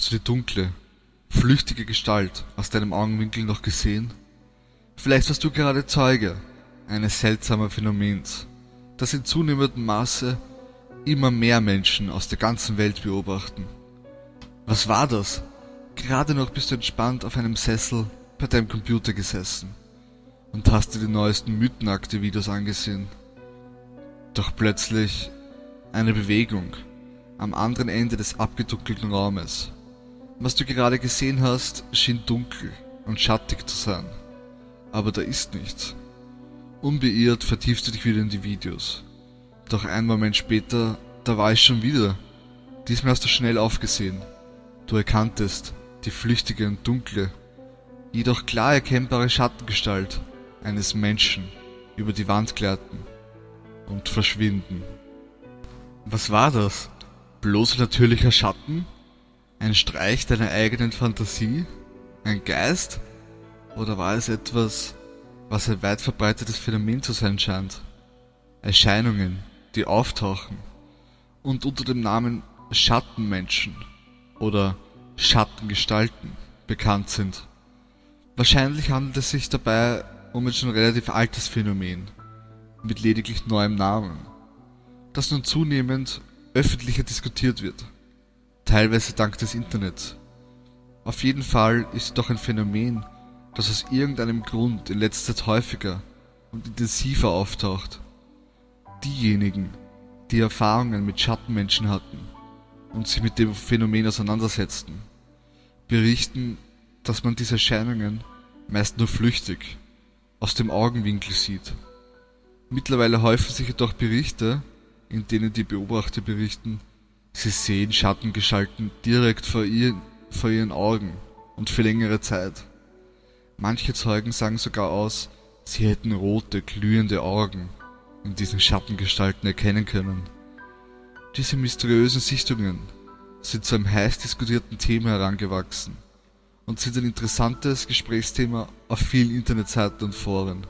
Hast du die dunkle, flüchtige Gestalt aus deinem Augenwinkel noch gesehen? Vielleicht warst du gerade Zeuge eines seltsamen Phänomens, das in zunehmendem Maße immer mehr Menschen aus der ganzen Welt beobachten. Was war das? Gerade noch bist du entspannt auf einem Sessel bei deinem Computer gesessen und hast dir die neuesten Mythenakte-Videos angesehen. Doch plötzlich eine Bewegung am anderen Ende des abgedunkelten Raumes. Was du gerade gesehen hast, schien dunkel und schattig zu sein. Aber da ist nichts. Unbeirrt vertiefst du dich wieder in die Videos. Doch einen Moment später, da war es schon wieder. Diesmal hast du schnell aufgesehen. Du erkanntest die flüchtige und dunkle, jedoch klar erkennbare Schattengestalt eines Menschen über die Wand gleiten und verschwinden. Was war das? Bloß ein natürlicher Schatten? Ein Streich deiner eigenen Fantasie? Ein Geist? Oder war es etwas, was ein weit verbreitetes Phänomen zu sein scheint? Erscheinungen, die auftauchen und unter dem Namen Schattenmenschen oder Schattengestalten bekannt sind. Wahrscheinlich handelt es sich dabei um ein schon relativ altes Phänomen mit lediglich neuem Namen, das nun zunehmend öffentlicher diskutiert wird, teilweise dank des Internets. Auf jeden Fall ist es doch ein Phänomen, das aus irgendeinem Grund in letzter Zeit häufiger und intensiver auftaucht. Diejenigen, die Erfahrungen mit Schattenmenschen hatten und sich mit dem Phänomen auseinandersetzten, berichten, dass man diese Erscheinungen meist nur flüchtig aus dem Augenwinkel sieht. Mittlerweile häufen sich jedoch Berichte, in denen die Beobachter berichten, sie sehen Schattengestalten direkt vor ihren Augen und für längere Zeit. Manche Zeugen sagen sogar aus, sie hätten rote, glühende Augen in diesen Schattengestalten erkennen können. Diese mysteriösen Sichtungen sind zu einem heiß diskutierten Thema herangewachsen und sind ein interessantes Gesprächsthema auf vielen Internetseiten und Foren.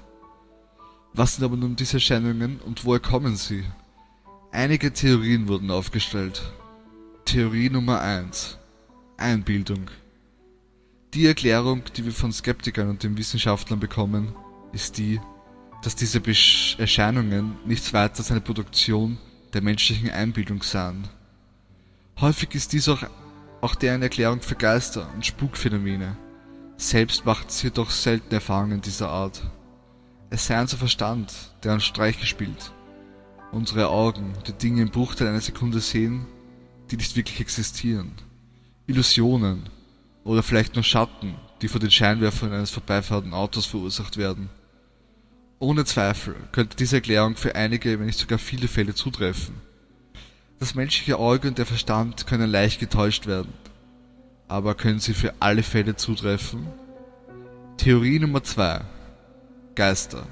Was sind aber nun diese Erscheinungen und woher kommen sie? Einige Theorien wurden aufgestellt. Theorie Nummer 1: Einbildung. Die Erklärung, die wir von Skeptikern und den Wissenschaftlern bekommen, ist die, dass diese Erscheinungen nichts weiter als eine Produktion der menschlichen Einbildung seien. Häufig ist dies auch deren Erklärung für Geister und Spukphänomene. Selbst macht sie jedoch selten Erfahrungen dieser Art. Es sei unser Verstand, der uns Streiche spielt. Unsere Augen, die Dinge im Bruchteil einer Sekunde sehen, die nicht wirklich existieren. Illusionen oder vielleicht nur Schatten, die von den Scheinwerfern eines vorbeifahrenden Autos verursacht werden. Ohne Zweifel könnte diese Erklärung für einige, wenn nicht sogar viele Fälle zutreffen. Das menschliche Auge und der Verstand können leicht getäuscht werden. Aber können sie für alle Fälle zutreffen? Theorie Nummer 2: Geister.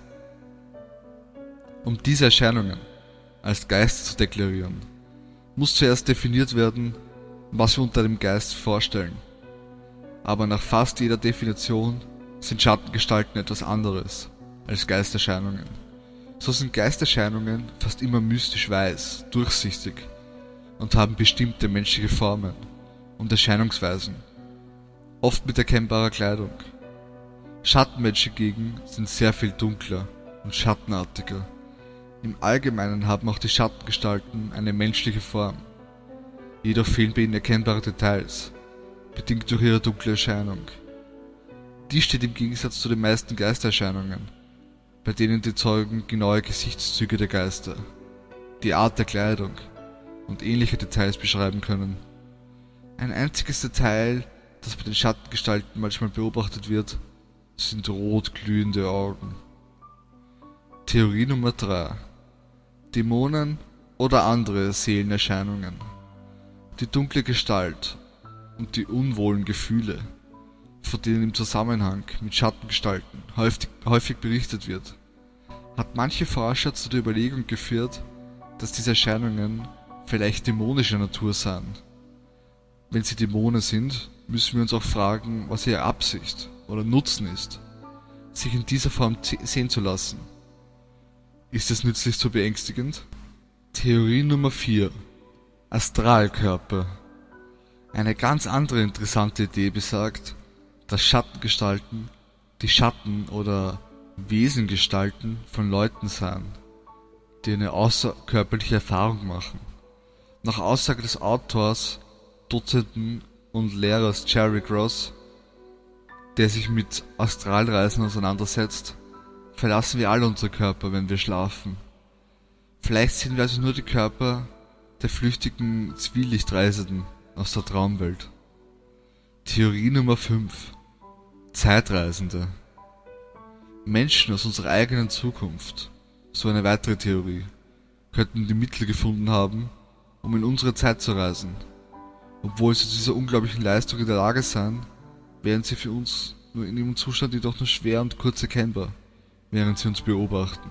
Um diese Erscheinungen als Geister zu deklarieren, muss zuerst definiert werden, was wir unter einem Geist vorstellen. Aber nach fast jeder Definition sind Schattengestalten etwas anderes als Geisterscheinungen. So sind Geisterscheinungen fast immer mystisch weiß, durchsichtig und haben bestimmte menschliche Formen und Erscheinungsweisen, oft mit erkennbarer Kleidung. Schattenmenschen hingegen sind sehr viel dunkler und schattenartiger. Im Allgemeinen haben auch die Schattengestalten eine menschliche Form. Jedoch fehlen bei ihnen erkennbare Details, bedingt durch ihre dunkle Erscheinung. Dies steht im Gegensatz zu den meisten Geistererscheinungen, bei denen die Zeugen genaue Gesichtszüge der Geister, die Art der Kleidung und ähnliche Details beschreiben können. Ein einziges Detail, das bei den Schattengestalten manchmal beobachtet wird, sind rot glühende Augen. Theorie Nummer 3: Dämonen oder andere Seelenerscheinungen. Die dunkle Gestalt und die unwohlen Gefühle, von denen im Zusammenhang mit Schattengestalten häufig berichtet wird, hat manche Forscher zu der Überlegung geführt, dass diese Erscheinungen vielleicht dämonischer Natur seien. Wenn sie Dämonen sind, müssen wir uns auch fragen, was ihre Absicht oder Nutzen ist, sich in dieser Form sehen zu lassen. Ist es nützlich so beängstigend? Theorie Nummer 4: Astralkörper. Eine ganz andere interessante Idee besagt, dass Schattengestalten die Schatten oder Wesengestalten von Leuten seien, die eine außerkörperliche Erfahrung machen. Nach Aussage des Autors, Dozenten und Lehrers Jerry Gross, der sich mit Astralreisen auseinandersetzt, verlassen wir alle unsere Körper, wenn wir schlafen. Vielleicht sind wir also nur die Körper der flüchtigen Zwielichtreisenden aus der Traumwelt. Theorie Nummer 5. Zeitreisende. Menschen aus unserer eigenen Zukunft, so eine weitere Theorie, könnten die Mittel gefunden haben, um in unsere Zeit zu reisen. Obwohl sie zu dieser unglaublichen Leistung in der Lage seien, wären sie für uns nur in ihrem Zustand jedoch nur schwer und kurz erkennbar, während sie uns beobachten.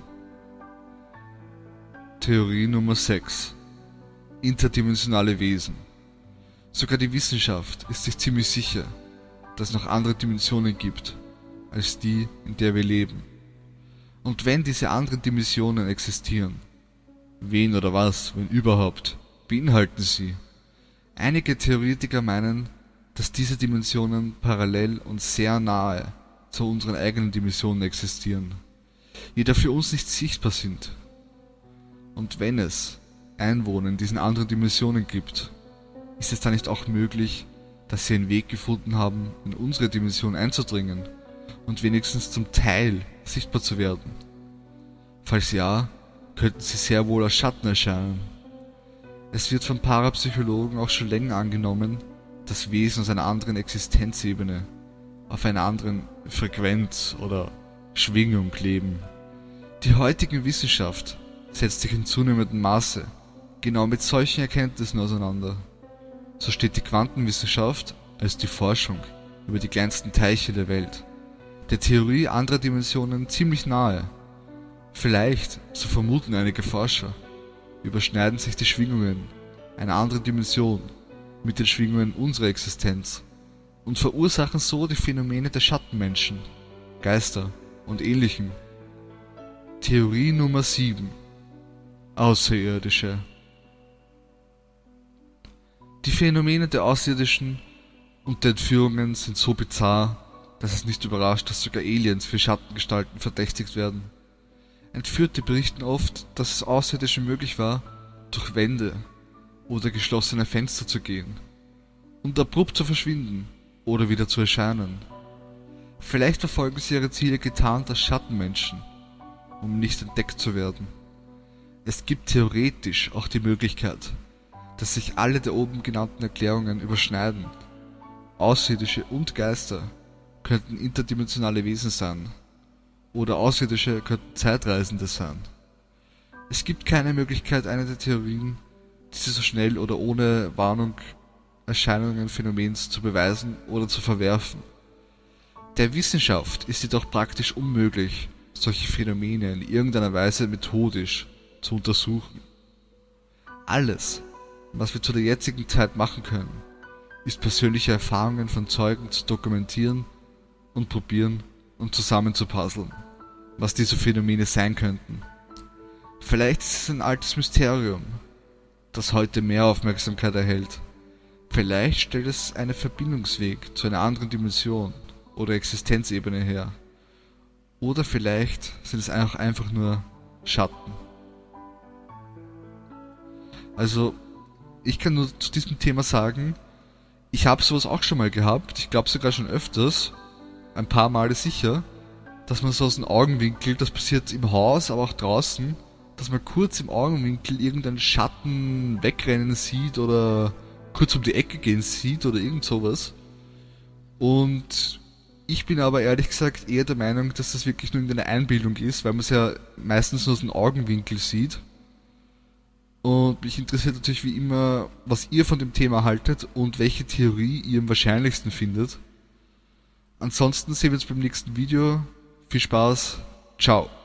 Theorie Nummer 6. Interdimensionale Wesen. Sogar die Wissenschaft ist sich ziemlich sicher, dass es noch andere Dimensionen gibt, als die, in der wir leben. Und wenn diese anderen Dimensionen existieren, wen oder was, wenn überhaupt, beinhalten sie? Einige Theoretiker meinen, dass diese Dimensionen parallel und sehr nahe zu unseren eigenen Dimensionen existieren, jedoch für uns nicht sichtbar sind. Und wenn es Einwohner in diesen anderen Dimensionen gibt, ist es dann nicht auch möglich, dass sie einen Weg gefunden haben, in unsere Dimension einzudringen und wenigstens zum Teil sichtbar zu werden? Falls ja, könnten sie sehr wohl als Schatten erscheinen. Es wird von Parapsychologen auch schon länger angenommen, dass Wesen aus einer anderen Existenzebene, auf einer anderen Frequenz oder Schwingung leben. Die heutige Wissenschaft setzt sich in zunehmendem Maße genau mit solchen Erkenntnissen auseinander. So steht die Quantenwissenschaft als die Forschung über die kleinsten Teilchen der Welt der Theorie anderer Dimensionen ziemlich nahe. Vielleicht, so vermuten einige Forscher, überschneiden sich die Schwingungen einer anderen Dimension mit den Schwingungen unserer Existenz und verursachen so die Phänomene der Schattenmenschen, Geister und Ähnlichem. Theorie Nummer 7. Außerirdische. Die Phänomene der Außerirdischen und der Entführungen sind so bizarr, dass es nicht überrascht, dass sogar Aliens für Schattengestalten verdächtigt werden. Entführte berichten oft, dass es Außerirdischen möglich war, durch Wände oder geschlossene Fenster zu gehen und abrupt zu verschwinden oder wieder zu erscheinen. Vielleicht verfolgen sie ihre Ziele getarnt als Schattenmenschen, um nicht entdeckt zu werden. Es gibt theoretisch auch die Möglichkeit, dass sich alle der oben genannten Erklärungen überschneiden. Außerirdische und Geister könnten interdimensionale Wesen sein, oder Außerirdische könnten Zeitreisende sein. Es gibt keine Möglichkeit, eine der Theorien, diese so schnell oder ohne Warnung Erscheinungen Phänomens zu beweisen oder zu verwerfen. Der Wissenschaft ist jedoch praktisch unmöglich, solche Phänomene in irgendeiner Weise methodisch zu untersuchen. Alles, was wir zu der jetzigen Zeit machen können, ist persönliche Erfahrungen von Zeugen zu dokumentieren und probieren und zusammenzupuzzeln, was diese Phänomene sein könnten. Vielleicht ist es ein altes Mysterium, das heute mehr Aufmerksamkeit erhält. Vielleicht stellt es einen Verbindungsweg zu einer anderen Dimension oder Existenzebene her. Oder vielleicht sind es auch einfach nur Schatten. Also, ich kann nur zu diesem Thema sagen, ich habe sowas auch schon mal gehabt, ich glaube sogar schon öfters, ein paar Male sicher, dass man so aus dem Augenwinkel, das passiert im Haus, aber auch draußen, dass man kurz im Augenwinkel irgendeinen Schatten wegrennen sieht oder kurz um die Ecke gehen sieht oder irgend sowas. Und ich bin aber ehrlich gesagt eher der Meinung, dass das wirklich nur irgendeine Einbildung ist, weil man es ja meistens nur aus dem Augenwinkel sieht. Und mich interessiert natürlich wie immer, was ihr von dem Thema haltet und welche Theorie ihr am wahrscheinlichsten findet. Ansonsten sehen wir uns beim nächsten Video. Viel Spaß. Ciao.